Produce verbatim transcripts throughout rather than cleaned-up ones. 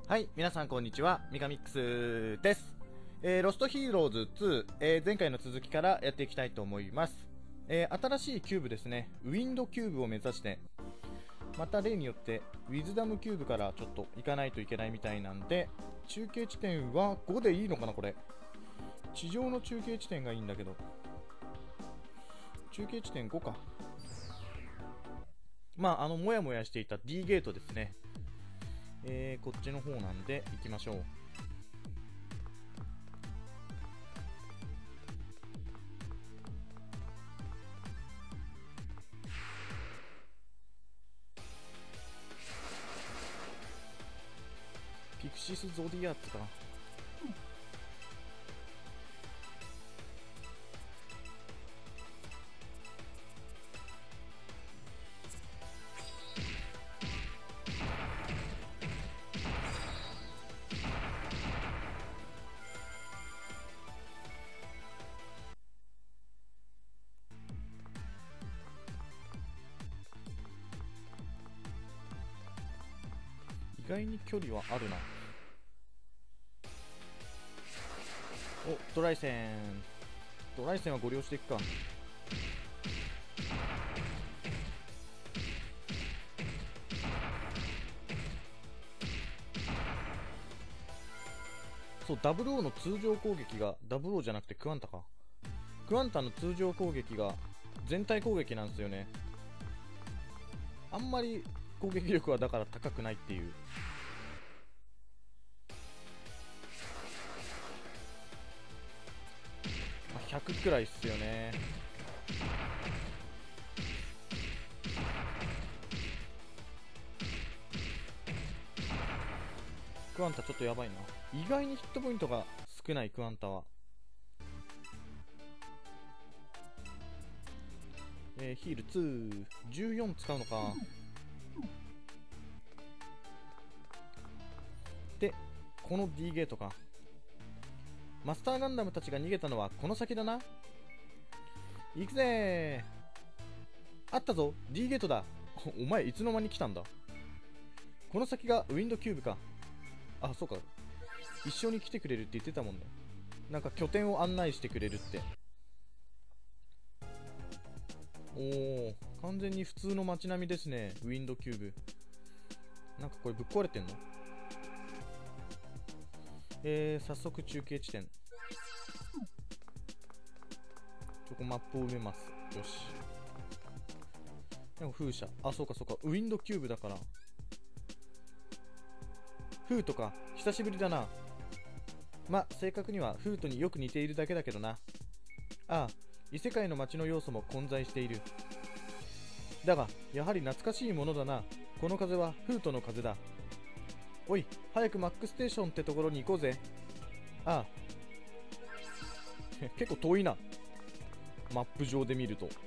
はい、皆さんこんにちは、ミカミックスです。えー、ロストヒーローズツー、えー、前回の続きからやっていきたいと思います。えー、新しいキューブですね、ウィンドキューブを目指して、また例によってウィズダムキューブからちょっと行かないといけないみたいなんで、中継地点はごでいいのかな、これ。地上の中継地点がいいんだけど、中継地点ごか。まあ、あの、もやもやしていた D ゲートですね。えー、こっちの方なんで行きましょう。ピクシスゾディアッツか。意外に距離はあるな。お、ドライセン。ドライセンはご利用していくか。そう、ダブルオーの通常攻撃が、ダブルオーじゃなくてクワンタか。クワンタの通常攻撃が全体攻撃なんですよね。あんまり攻撃力はだから高くないっていう。ひゃくくらいっすよね。クワンタちょっとやばいな。意外にヒットポイントが少ないクワンタは。えー、ヒールに、じゅうよん使うのか。で、この D ゲートか。マスターガンダムたちが逃げたのはこの先だな。行くぜー。あったぞ、 D ゲートだ。お前いつの間に来たんだ。この先がウィンドキューブか。あ、そうか。一緒に来てくれるって言ってたもんね。なんか拠点を案内してくれるって。おー、完全に普通の街並みですね、ウィンドキューブ。なんかこれぶっ壊れてんの？えー、早速中継地点。ちょこマップを埋めます。よし。でも風車。あ、そうかそうか。ウィンドキューブだから。フートか。久しぶりだな。ま、正確にはフートによく似ているだけだけどな。ああ、異世界の街の要素も混在している。だが、やはり懐かしいものだな。この風はフートの風だ。おい、早くマックステーションってところに行こうぜ。ああ。結構遠いな。マップ上で見ると。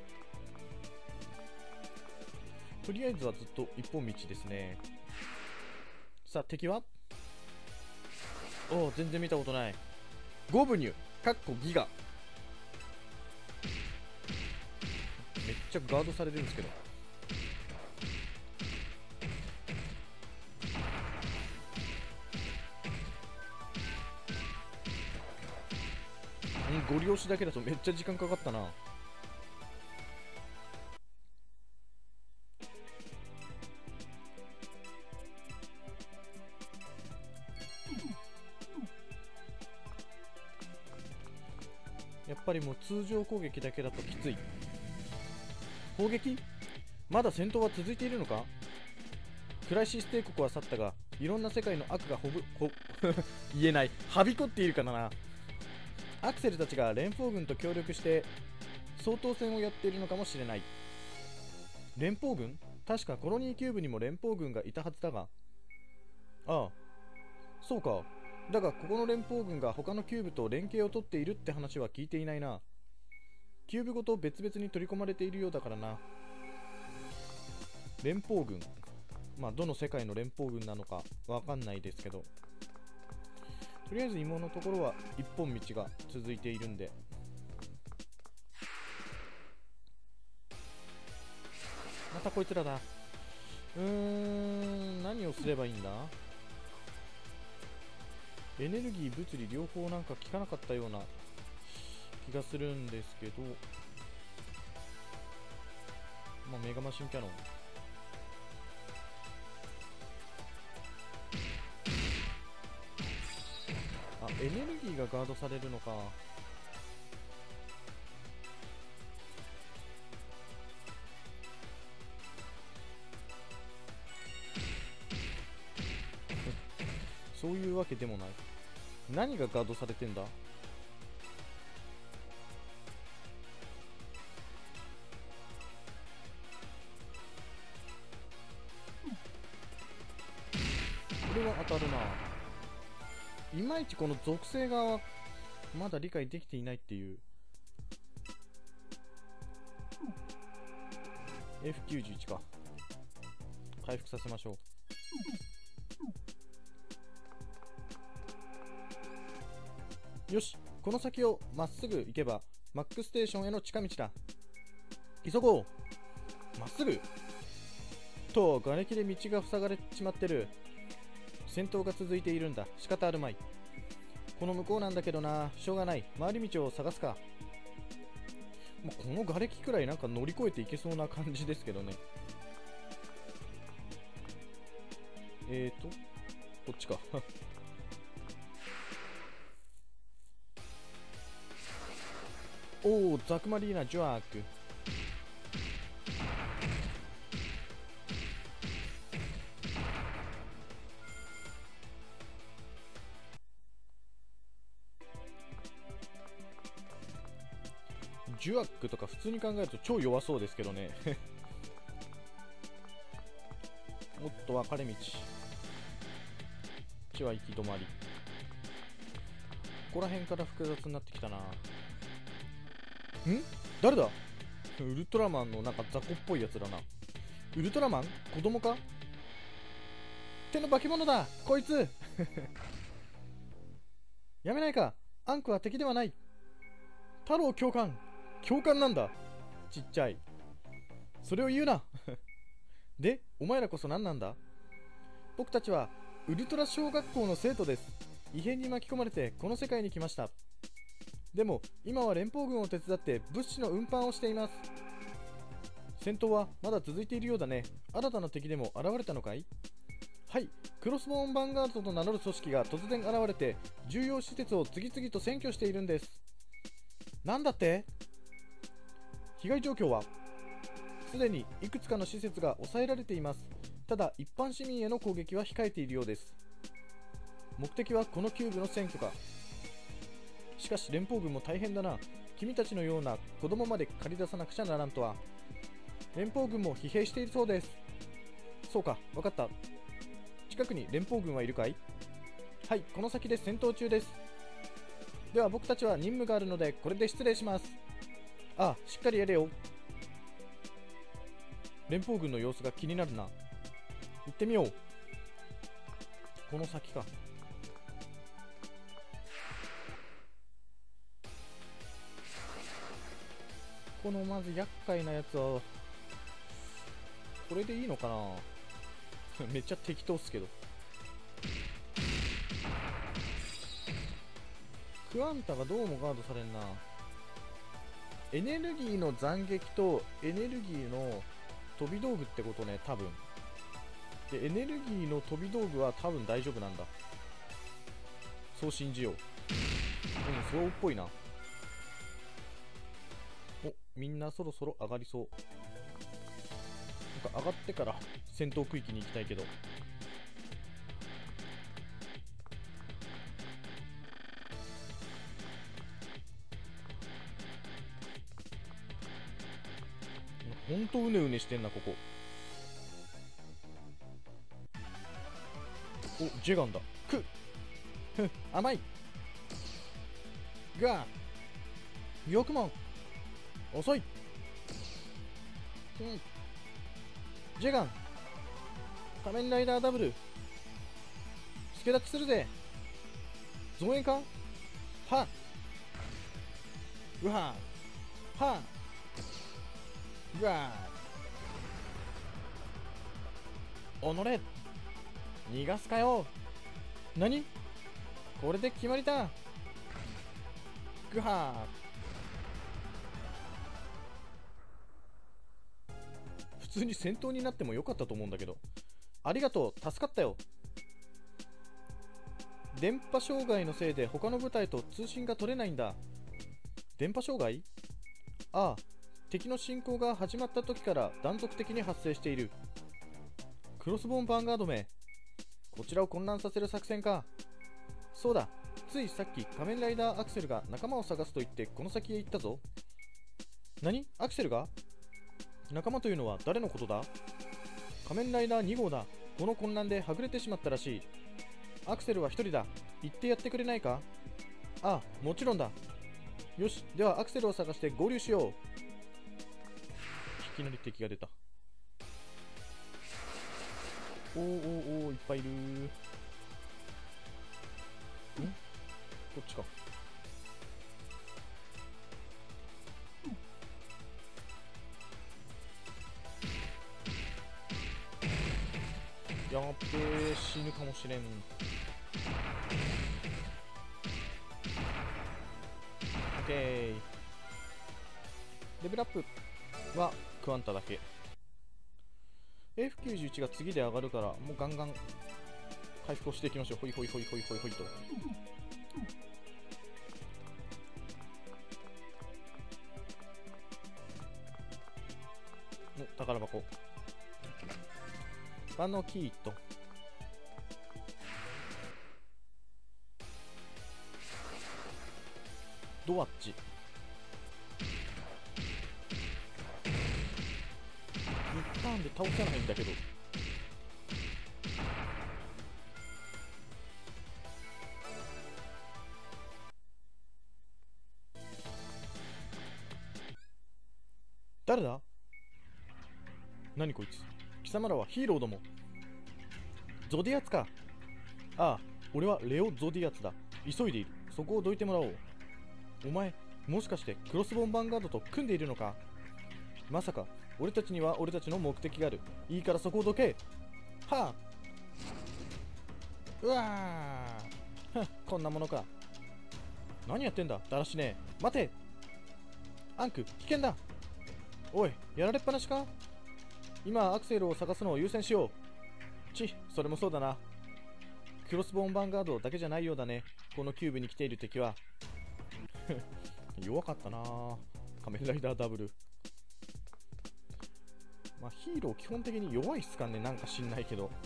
とりあえずはずっと一本道ですね。さあ、敵はおお、全然見たことない。ゴブニュ、かっこギガ。めっちゃガードされるんですけど。うん、ご利用しだけだとめっちゃ時間かかったな。やっぱりもう通常攻撃だけだときつい。砲撃？まだ戦闘は続いているのか？クライシス帝国は去ったが、いろんな世界の悪がほぶ、ほ、言えない。はびこっているからな。アクセルたちが連邦軍と協力して総統戦をやっているのかもしれない。連邦軍？確かコロニーキューブにも連邦軍がいたはずだが。ああ、そうか。だがここの連邦軍が他のキューブと連携を取っているって話は聞いていないな。キューブごと別々に取り込まれているようだからな。連邦軍、まあどの世界の連邦軍なのかわかんないですけど、とりあえず今のところは一本道が続いているんで。またこいつらだ。うーん、何をすればいいんだ？ エネルギー物理両方なんか効かなかったような気がするんですけど、まあメガマシンキャノン、あ、エネルギーがガードされるのか。そういうわけでもない。何がガードされてんだ。これは当たるな。いまいちこの属性がまだ理解できていないっていう。 エフきゅうじゅういち か。回復させましょう。よし、この先をまっすぐ行けばマックステーションへの近道だ。急ごう。まっすぐと、瓦礫で道が塞がれちまってる。戦闘が続いているんだ。仕方あるまい。この向こうなんだけどな。しょうがない。回り道を探すか。まあ、この瓦礫くらいなんか乗り越えていけそうな感じですけどね。えーとこっちかおお、ザクマリーナ・ジュアーク。ジュアックとか普通に考えると超弱そうですけどねおっと、分かれ道。こっちは行き止まり。ここら辺から複雑になってきたな。ん誰だ。ウルトラマンのなんか雑魚っぽいやつだな。ウルトラマン子供か。手の化け物だこいつやめないか。アンクは敵ではない。太郎教官。教官なんだ。ちっちゃい。それを言うなで、お前らこそ何なんだ。僕たちはウルトラ小学校の生徒です。異変に巻き込まれてこの世界に来ました。でも今は連邦軍を手伝って物資の運搬をしています。戦闘はまだ続いているようだね。新たな敵でも現れたのかい。はい、クロスボーンヴァンガードと名乗る組織が突然現れて重要施設を次々と占拠しているんです。なんだって。被害状況はすでにいくつかの施設が抑えられています。ただ一般市民への攻撃は控えているようです。目的はこのキューブの占拠か。しかし連邦軍も大変だな。君たちのような子供まで借り出さなくちゃならんとは。連邦軍も疲弊しているそうです。そうか、分かった。近くに連邦軍はいるかい。はい、この先で戦闘中です。では僕たちは任務があるのでこれで失礼します。ああ、しっかりやれよ。連邦軍の様子が気になるな。行ってみよう。この先か。このまず厄介なやつはこれでいいのかなめっちゃ適当っすけど。クワンタがどうもガードされんな。エネルギーの斬撃とエネルギーの飛び道具ってことね、多分。で、エネルギーの飛び道具は多分大丈夫なんだ。そう信じよう。うん、そうっぽいな。お、みんなそろそろ上がりそう。なんか上がってから戦闘区域に行きたいけど。ほんとうねうねしてんな、ここ。お、ジェガンだ。くっふ甘い。ガーよくも遅い。うん、ジェガン仮面ライダーダブル助立ちするぜ。増援か。はっうはーはっうわーおのれ逃がすかよ。何これで決まりだ。グハー。普通に戦闘になってもよかったと思うんだけど。ありがとう、助かったよ。電波障害のせいで他の部隊と通信が取れないんだ。電波障害？ああ、敵の侵攻が始まった時から断続的に発生している。クロスボーンヴァンガードめ、こちらを混乱させる作戦か。そうだ、ついさっき仮面ライダーアクセルが仲間を探すと言ってこの先へ行ったぞ。何？アクセルが？仲間というのは誰のことだ？仮面ライダーに号だ。この混乱ではぐれてしまったらしい。アクセルは一人だ。行ってやってくれないか？ああ、もちろんだ。よし、ではアクセルを探して合流しよう。いきなり敵が出た。おーおーおー、いっぱいいるー。ん？こっちか。やっべー、死ぬかもしれん。オッケー。レベルアップはクワンタだけ。エフきゅうじゅういち が次で上がるから、もうガンガン回復をしていきましょう。ほいほいほいほいほいほいと。お、宝箱。万能キーと。ドアッチ。一ターンで倒せないんだけど。誰だ？何こいつ。貴様らはヒーローども。ゾディアツか。ああ、俺はレオ・ゾディアツだ。急いでいる。そこをどいてもらおう。お前、もしかしてクロスボーンヴァンガードと組んでいるのか？まさか、俺たちには俺たちの目的がある。いいからそこをどけ。はあ。うわー。ふん、こんなものか。何やってんだ、だらしねえ。待て。アンク、危険だ。おい、やられっぱなしか？今、アクセルを探すのを優先しよう。ち、それもそうだな。クロスボーンヴァンガードだけじゃないようだね。このキューブに来ている敵は。弱かったなぁ。仮面ライダーダブル。まあ、ヒーロー基本的に弱いっすかね、なんか知んないけど。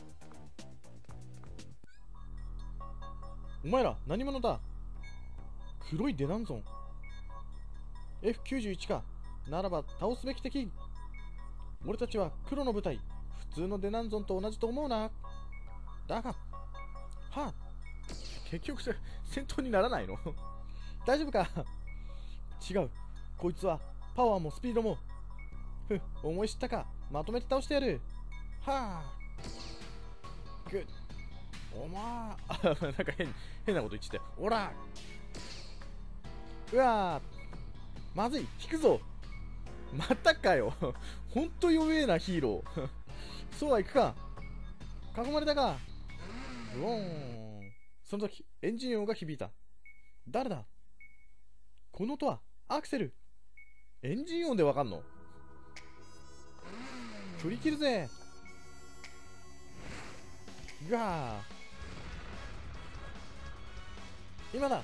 お前ら、何者だ？黒いデナンゾン。エフきゅうじゅういち か。ならば、倒すべき敵。俺たちは黒の部隊。普通のデナンゾンと同じと思うな。だが、はあ、結局戦闘にならないの？大丈夫か？違う。こいつはパワーもスピードも。ふっ、思い知ったか。まとめて倒してやる。はあ。ぐっ。おまー。なんか変、変なこと言ってたよ。おら。うわー。まずい。引くぞ。またかよ。ほんと弱えな、ヒーロー。そうはいくか。囲まれたか。ブオーン。その時、エンジン音が響いた。誰だ？この音は、アクセル。エンジン音でわかんの？振り切るぜ。ガー。今だ。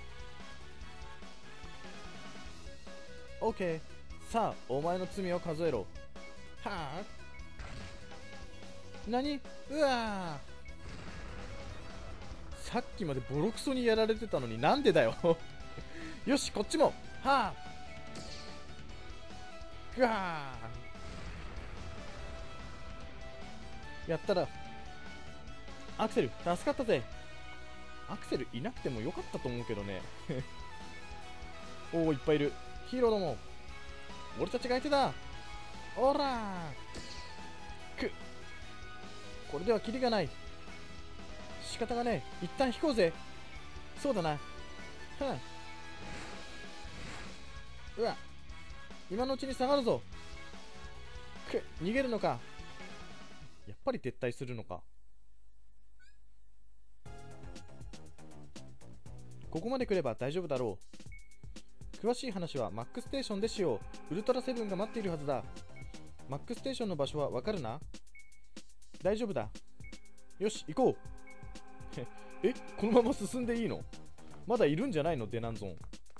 オッケー。さあ、お前の罪を数えろ。はぁ？何？うわー。さっきまでボロクソにやられてたのになんでだよ。よし、こっちも。はぁ。ぐわー。やったら。アクセル、助かったぜ。アクセルいなくてもよかったと思うけどね。おお、いっぱいいる。ヒーローども。俺たちが相手だ。おらー。くっ。これではキリがない。仕方がねえ。一旦引こうぜ。そうだな。はあ。うわ。今のうちに下がるぞ。くっ。逃げるのか。やっぱり撤退するのか。 ここまで来れば大丈夫だろう。詳しい話はマックステーションでしよう。ウルトラセブンが待っているはずだ。マックステーションの場所はわかるな？大丈夫だ。よし、行こう。え、このまま進んでいいの？まだいるんじゃないの、デナンゾン。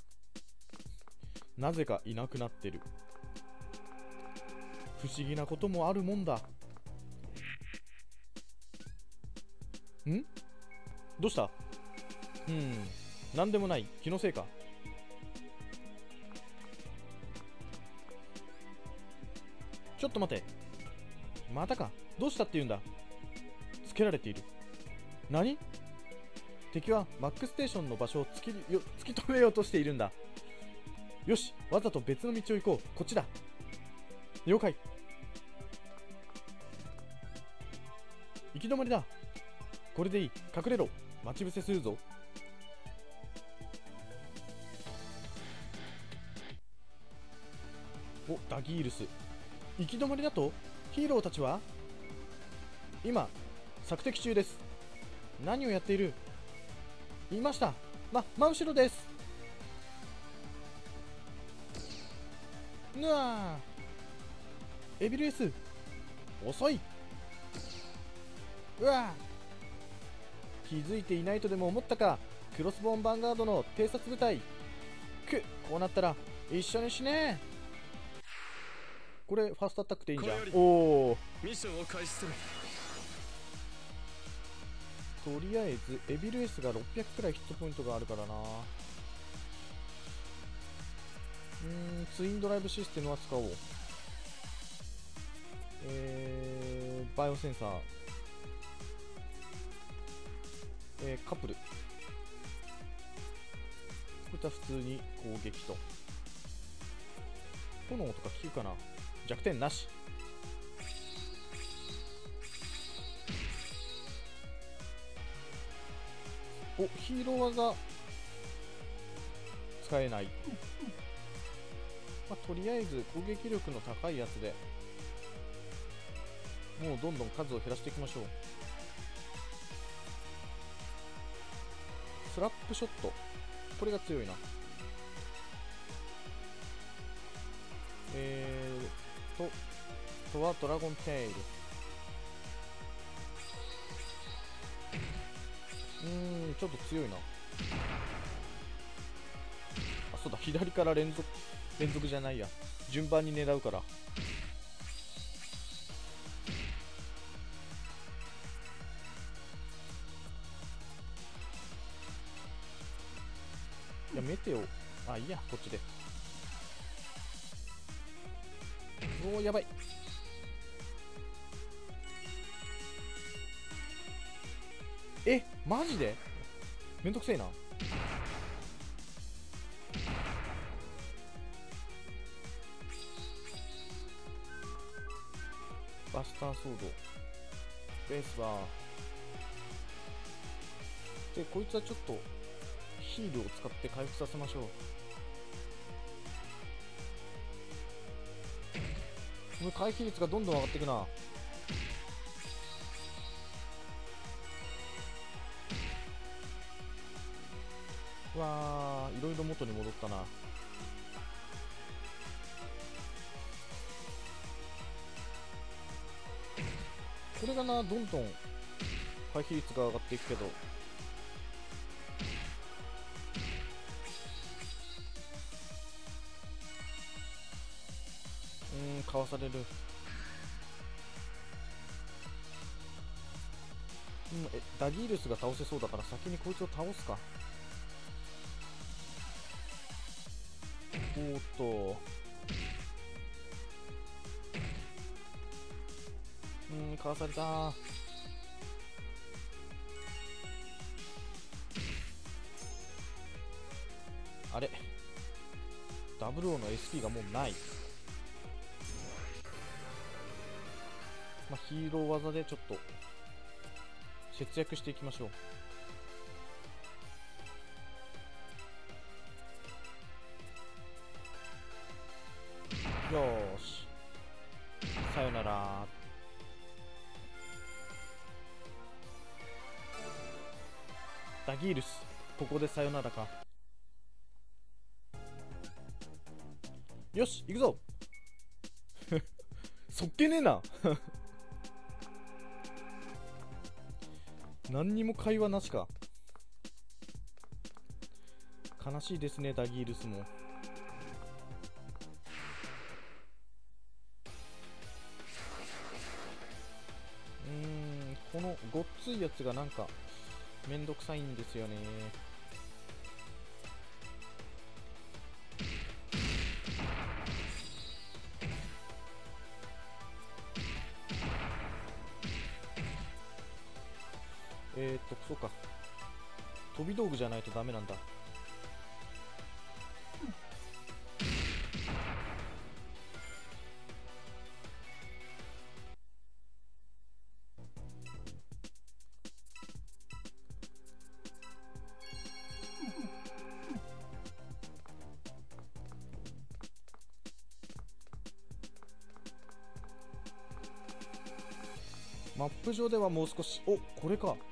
なぜかいなくなってる。不思議なこともあるもんだ。ん？どうした？うん、なんでもない。気のせいか。ちょっと待て。またか。どうしたって言うんだ。つけられている。何？敵はマックステーションの場所を突きよ突き止めようとしているんだ。よし、わざと別の道を行こう。こっちだ。了解。行き止まりだ。これでいい。隠れろ。待ち伏せするぞ。お、ダギールス。行き止まりだと？ヒーローたちは今索敵中です。何をやっている？いました。ま、真後ろです。ぬわー。エビルエス遅い。うわー。気づいていないとでも思ったか。クロスボーンヴァンガードの偵察部隊。くこうなったら一緒に死ねー。これファーストアタックでいいんじゃん。おお、 ミッションを開始する。 とりあえずエビルエスがろっぴゃくくらいヒットポイントがあるからな。うーん、ツインドライブシステムは使おう。えー、バイオセンサー、えー、カプル、こういった普通に攻撃と。炎とか効くかな。弱点なし。お、ヒーロー技使えない。まあ、とりあえず攻撃力の高いやつでもうどんどん数を減らしていきましょう。スラップショット、これが強いな。えーとあとはドラゴンテイル。うーん、ちょっと強いな。あ、そうだ、左から連続連続じゃないや、順番に狙うから。いや、メテオ、あ、いいや、こっちで。おー、やばい。え、マジでめんどくせえな。バスターソード、ベースバーで、こいつはちょっとヒールを使って回復させましょう。この回避率がどんどん上がっていくな。うわー、いろいろ元に戻ったな。これがな、どんどん回避率が上がっていくけど、うーん、かわされる。うん、え、ダギールスが倒せそうだから先にこいつを倒すか。おーっと、うーん、かわされたー。あれ、ダブルオーの エスピー がもうない。まあ、ヒーロー技でちょっと節約していきましょう。よーし、さよなら。ダギールスここでさよならか。よし行くぞそっけねえな何にも会話なしか。悲しいですね、ダギールスも。うーん、このごっついやつがなんかめんどくさいんですよね。えーっと、そうか。飛び道具じゃないとダメなんだ。マップ上ではもう少し。お、これか。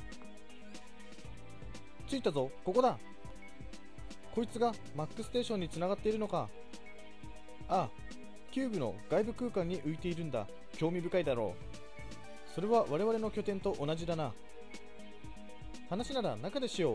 着いたぞ、ここだ。こいつがマックステーションにつながっているのか。ああ、キューブの外部空間に浮いているんだ。興味深いだろう。それは我々の拠点と同じだな。話なら中でしよう。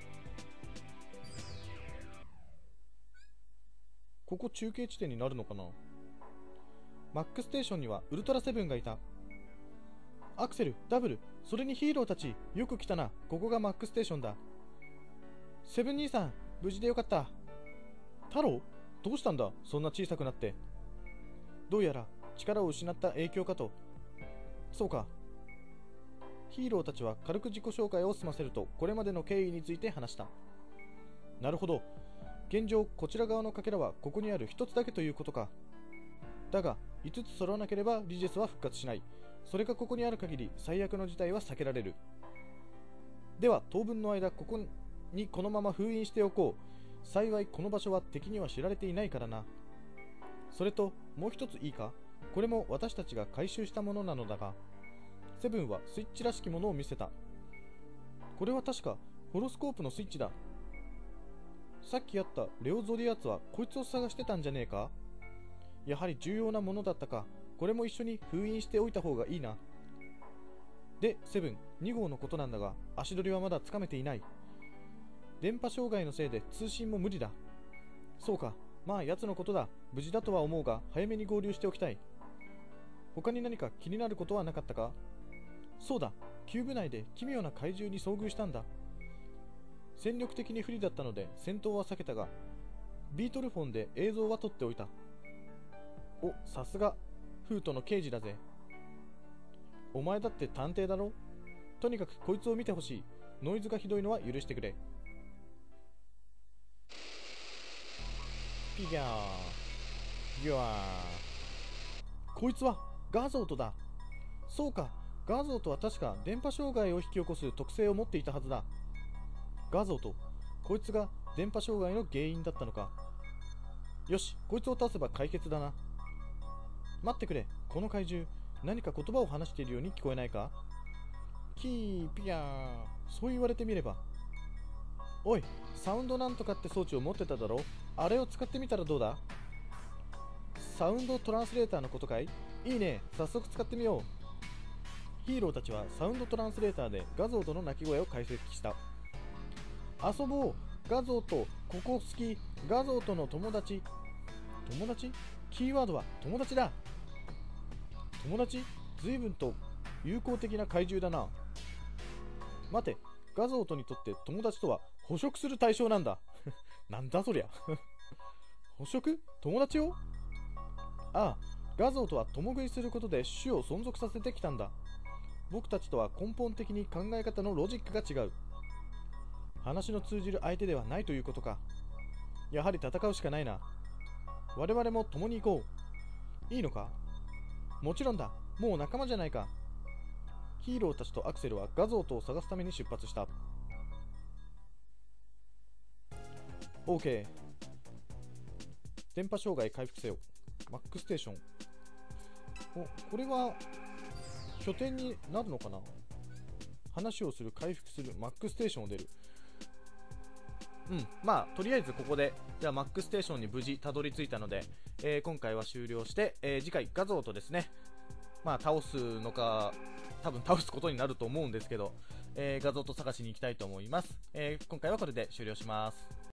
ここ中継地点になるのかな。マックステーションにはウルトラセブンがいた。アクセル、ダブル、それにヒーローたち、よく来たな。ここがマックステーションだ。セブン兄さん、無事でよかった。太郎、どうしたんだ、そんな小さくなって。どうやら力を失った影響かと。そうか。ヒーローたちは軽く自己紹介を済ませると、これまでの経緯について話した。なるほど。現状、こちら側のかけらはここにあるひとつだけということか。だが、いつつ揃わなければリジェスは復活しない。それがここにある限り最悪の事態は避けられる。では当分の間ここにこのまま封印しておこう。幸いこの場所は敵には知られていないからな。それともう一ついいか。これも私たちが回収したものなのだが、セブンはスイッチらしきものを見せた。これは確かホロスコープのスイッチだ。さっきあったレオゾディアツはこいつを探してたんじゃねえか。やはり重要なものだったか。これも一緒に封印しておいた方がいいな。で、セブン、に号のことなんだが、足取りはまだつかめていない。電波障害のせいで通信も無理だ。そうか、まあ奴のことだ。無事だとは思うが、早めに合流しておきたい。他に何か気になることはなかったか。そうだ、キューブ内で奇妙な怪獣に遭遇したんだ。戦力的に不利だったので戦闘は避けたが、ビートルフォンで映像は撮っておいた。お、さすがフートの刑事だぜ。お前だって探偵だろ。とにかくこいつを見てほしい。ノイズがひどいのは許してくれ。ピギャーギュワー。こいつはガゾートだ。そうか、ガゾートは確か電波障害を引き起こす特性を持っていたはずだ。ガゾート、こいつが電波障害の原因だったのか。よし、こいつを倒せば解決だな。待ってくれ、この怪獣、何か言葉を話しているように聞こえないか。キーピヤー。そう言われてみれば。おい、サウンドなんとかって装置を持ってただろ。あれを使ってみたらどうだ。サウンドトランスレーターのことかい。いいね、早速使ってみよう。ヒーローたちはサウンドトランスレーターでガゾーとの鳴き声を解析した。遊ぼう、ガゾーとここ好き、ガゾーとの友達。友達？キーワードは友達だ。友達？随分と友好的な怪獣だな。待て、ガゾートにとって友達とは捕食する対象なんだ。なんだそりゃ。捕食？友達を？ああ、ガゾートは共食いすることで種を存続させてきたんだ。僕たちとは根本的に考え方のロジックが違う。話の通じる相手ではないということか。やはり戦うしかないな。我々も共に行こう。いいのか？もちろんだ。もう仲間じゃないか。ヒーローたちとアクセルはガゾートを探すために出発した。オーケー。電波障害回復せよ。マックステーション。お、これは拠点になるのかな。話をする、回復する、マックステーションを出る。 うんまあとりあえずここでじゃあマックステーションに無事たどり着いたので、えー今回は終了して、えー次回画像とですね、まあ倒すのか多分倒すことになると思うんですけど、えー画像と探しに行きたいと思います。えー今回はこれで終了します。